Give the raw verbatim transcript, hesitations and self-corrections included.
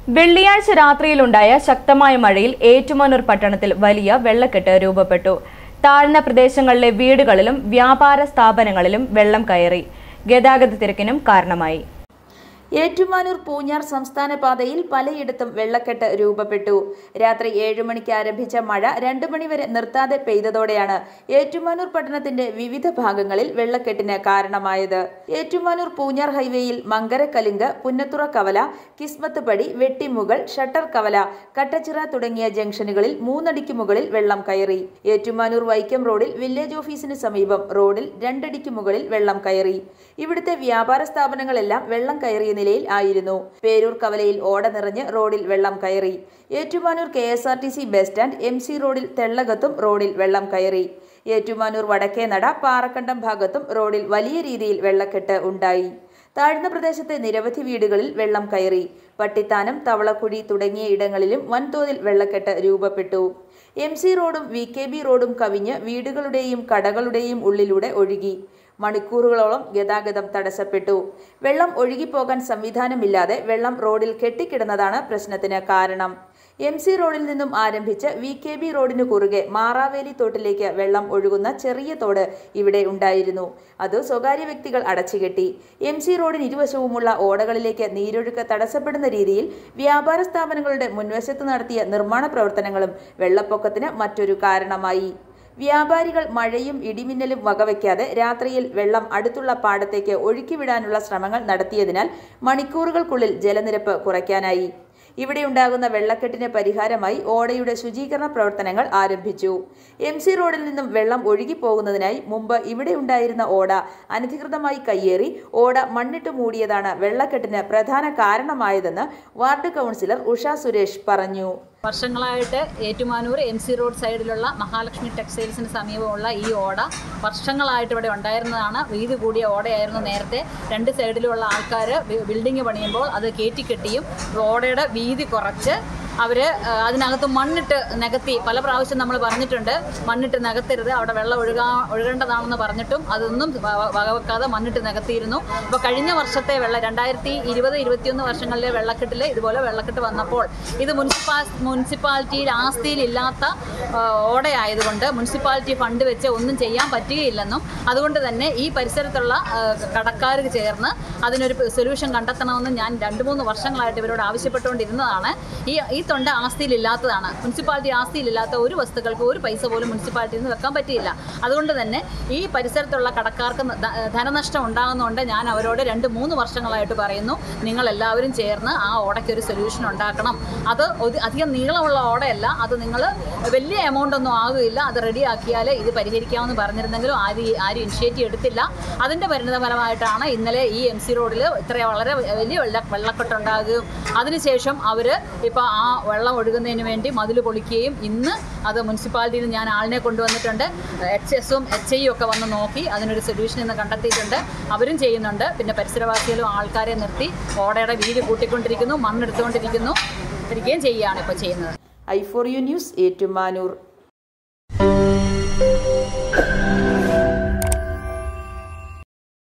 വെള്ളിയാഴ്ച രാത്രിയിലുണ്ടായ ശക്തമായ മഴയിൽ ഏറ്റുമാനൂർ പട്ടണത്തിൽ വലിയ വെള്ളക്കെട്ട് രൂപപ്പെട്ടു. താഴ്ന്ന പ്രദേശങ്ങളിലെ വീടുകളിലും വ്യാപാര സ്ഥാപനങ്ങളിലും വെള്ളം കയറി ഗതാഗത തിരക്കിനും കാരണമായി. ഏറ്റുമാനൂർ പൂഞ്ഞാർ സംസ്ഥാന പാതയിൽ പലയിടത്തും വെള്ളക്കെട്ട് രൂപപ്പെട്ടു. രാത്രി ഏഴു മണിക്ക് ആരംഭിച്ച മഴ രണ്ടു മണിവരെ നിർത്താതെ പെയ്തതോടെയാണ് ഏറ്റുമാനൂർ പട്ടണത്തിന്റെ വിവിധ ഭാഗങ്ങളിൽ വെള്ളക്കെട്ടിന് കാരണമായത്. ഏറ്റുമാനൂർ പൂഞ്ഞാർ ഹൈവേയിൽ മങ്കരക്കലിങ്ക്, പുന്നത്തുറ കവല, കിസ്മത്ത് പടി, വെട്ടിമുകൾ, ഷട്ടർ കവല, കട്ടച്ചിറ തുടങ്ങിയ ജംഗ്ഷനുകളിൽ മൂന്നടിക്ക് മുകളിൽ വെള്ളം കയറി. ഏറ്റുമാനൂർ വൈക്കം റോഡിൽ വില്ലേജ് ഓഫീസിന് സമീപം റോഡിൽ രണ്ടടിക്ക് മുകളിൽ വെള്ളം കയറി. ഇവിടുത്തെ വ്യാപാര സ്ഥാപനങ്ങളെല്ലാം വെള്ളം കയറിയ നിലയിൽ ആയിരുന്നു. പേരൂർ കവലയിൽ ഓട നിറഞ്ഞ് റോഡിൽ വെള്ളം കയറി. Ettumanoor K S R T C bus stand, M C റോഡിൽ തെള്ളകത്തും റോഡിൽ വെള്ളം കയറി. ഏറ്റുമാനൂർ വടക്കേനട, പാറക്കണ്ടം ഭാഗത്തും റോഡിൽ വലിയ രീതിയിൽ വെള്ളക്കെട്ട് ഉണ്ടായി. താഴ്ന്ന പ്രദേശത്തെ നിരവധി വീടുകളിൽ വെള്ളം കയറി. പട്ടിത്താനം, തവളക്കുഴി തുടങ്ങിയ ഇടങ്ങളിലും വൻതോതിൽ വെള്ളക്കെട്ട് രൂപപ്പെട്ടു. എം സി റോഡും വി കെ ബി റോഡും കവിഞ്ഞ് വീടുകളുടെയും കടകളുടെയും ഉള്ളിലൂടെ ഒഴുകി. മണിക്കൂറുകളോളം ഗതാഗതം തടസ്സപ്പെട്ടു. വെള്ളം ഒഴുകിപ്പോകാൻ സംവിധാനമില്ലാതെ വെള്ളം റോഡിൽ കെട്ടിക്കിടന്നതാണ് പ്രശ്നത്തിന് കാരണം. എം സി റോഡിൽ നിന്നും ആരംഭിച്ച് വി കെ ബി റോഡിനു കുറുകെ മാറാവേലി തോട്ടിലേക്ക് വെള്ളം ഒഴുകുന്ന ചെറിയ തോട് ഇവിടെ ഉണ്ടായിരുന്നു. അത് സ്വകാര്യ വ്യക്തികൾ അടച്ചുകെട്ടി. എം സി റോഡിന് ഇരുവശവുമുള്ള ഓടകളിലേക്ക് നീരൊഴുക്ക് തടസ്സപ്പെടുന്ന രീതിയിൽ വ്യാപാര സ്ഥാപനങ്ങളുടെ മുൻവശത്ത് നടത്തിയ നിർമ്മാണ പ്രവർത്തനങ്ങളും വെള്ളപ്പൊക്കത്തിന് മറ്റൊരു കാരണമായി. വ്യാപാരികൾ മഴയും ഇടിമിന്നലും വകവയ്ക്കാതെ രാത്രിയിൽ വെള്ളം അടുത്തുള്ള പാടത്തേക്ക് ഒഴുക്കിവിടാനുള്ള ശ്രമങ്ങൾ നടത്തിയതിനാൽ മണിക്കൂറുകൾക്കുള്ളിൽ ജലനിരപ്പ് കുറയ്ക്കാനായി. ഇവിടെയുണ്ടാകുന്ന വെള്ളക്കെട്ടിന് പരിഹാരമായി ഓടയുടെ ശുചീകരണ പ്രവർത്തനങ്ങൾ ആരംഭിച്ചു. എം സി റോഡിൽ നിന്നും വെള്ളം ഒഴുകിപ്പോകുന്നതിനായി മുമ്പ് ഇവിടെ ഉണ്ടായിരുന്ന ഓട അനധികൃതമായി കയ്യേറി ഓട മണ്ണിട്ട് മൂടിയതാണ് വെള്ളക്കെട്ടിന് പ്രധാന കാരണമായതെന്ന് വാർഡ് കൗൺസിലർ ഉഷ സുരേഷ് പറഞ്ഞു. വർഷങ്ങളായിട്ട് ഏറ്റുമാനൂർ എം സി റോഡ് സൈഡിലുള്ള മഹാലക്ഷ്മി ടെക്സ്റ്റൈൽസിന് സമീപമുള്ള ഈ ഓട വർഷങ്ങളായിട്ട് ഇവിടെ ഉണ്ടായിരുന്നതാണ്. വീതി കൂടിയ ഓടയായിരുന്നു നേരത്തെ. രണ്ട് സൈഡിലുള്ള ആൾക്കാർ ബിൽഡിംഗ് പണിയുമ്പോൾ അത് കയറ്റിക്കെട്ടിയും ഓടയുടെ വീതി കുറച്ച് അവർ അതിനകത്ത് മണ്ണിട്ട് നികത്തി പല പ്രാവശ്യം നമ്മൾ പറഞ്ഞിട്ടുണ്ട്. മണ്ണിട്ട് നികത്തരുത്, അവിടെ വെള്ളം ഒഴുകാ ഒഴുകേണ്ടതാണെന്ന് പറഞ്ഞിട്ടും അതൊന്നും വകവെക്കാതെ മണ്ണിട്ട് നികത്തിയിരുന്നു. അപ്പോൾ കഴിഞ്ഞ വർഷത്തെ വെള്ളം രണ്ടായിരത്തി ഇരുപത് ഇരുപത്തിയൊന്ന് വർഷങ്ങളിലെ വെള്ളക്കെട്ടിൽ ഇതുപോലെ വെള്ളക്കെട്ട് വന്നപ്പോൾ ഇത് മുനിസിപ്പാ മുനിസിപ്പാലിറ്റിയുടെ ആസ്തിയിലില്ലാത്ത ഓടയായതുകൊണ്ട് മുനിസിപ്പാലിറ്റി ഫണ്ട് വെച്ച് ഒന്നും ചെയ്യാൻ പറ്റുകയില്ലെന്നും അതുകൊണ്ട് തന്നെ ഈ പരിസരത്തുള്ള കടക്കാർക്ക് ചേർന്ന് അതിനൊരു സൊല്യൂഷൻ കണ്ടെത്തണമെന്നും ഞാൻ രണ്ട് മൂന്ന് വർഷങ്ങളായിട്ട് ഇവരോട് ആവശ്യപ്പെട്ടുകൊണ്ടിരുന്നതാണ്. ഈ ഈ തൊണ്ട ആസ്തിയിലില്ലാത്തതാണ്. മുനിസിപ്പാലിറ്റി ആസ്തിയിലില്ലാത്ത ഒരു വസ്തുക്കൾക്ക് ഒരു പൈസ പോലും മുനിസിപ്പാലിറ്റിയിൽ നിന്ന് വെക്കാൻ പറ്റിയില്ല. അതുകൊണ്ട് തന്നെ ഈ പരിസരത്തുള്ള കടക്കാർക്ക് ധനനഷ്ടം ഉണ്ടാകുന്നതുകൊണ്ട് ഞാൻ അവരോട് രണ്ട് മൂന്ന് വർഷങ്ങളായിട്ട് പറയുന്നു, നിങ്ങളെല്ലാവരും ചേർന്ന് ആ ഓടയ്ക്കൊരു സൊല്യൂഷൻ ഉണ്ടാക്കണം. അത് അധികം നീളമുള്ള ഓടയല്ല, അത് നിങ്ങൾ വലിയ എമൗണ്ട് ഒന്നും ആകുകയില്ല, അത് റെഡിയാക്കിയാൽ ഇത് പരിഹരിക്കാമെന്ന് പറഞ്ഞിരുന്നെങ്കിലും ആരും ആരും ഇനിഷ്യേറ്റീവ് എടുത്തില്ല. അതിൻ്റെ പരിണിതഫലമായിട്ടാണ് ഇന്നലെ ഈ എം സി റോഡിൽ ഇത്ര വളരെ വലിയ വെള്ള വെള്ളക്കെട്ടുണ്ടാകുകയും അതിനുശേഷം അവർ ഇപ്പോൾ ആ വെള്ളം ഒഴുകുന്നതിന് വേണ്ടി മതിൽ പൊളിക്കുകയും ഇന്ന് അത് മുനിസിപ്പാലിറ്റിയിൽ ഞാൻ ആളിനെ കൊണ്ടുവന്നിട്ടുണ്ട്. എച്ച് എസും എച്ച് ഐയും ഒക്കെ വന്ന് നോക്കി അതിനൊരു സൊല്യൂഷൻ ഇന്ന് കണ്ടെത്തിയിട്ടുണ്ട്. അവരും ചെയ്യുന്നുണ്ട്. പിന്നെ പരിസരവാസികളും ആൾക്കാരെ നിർത്തി ഓടയുടെ വീതി കൂട്ടിക്കൊണ്ടിരിക്കുന്നു, മണ്ണെടുത്തുകൊണ്ടിരിക്കുന്നു ഇരിക്കുകയും ചെയ്യുകയാണ് ഇപ്പോൾ ചെയ്യുന്നത്. I four you news, Ettumanoor.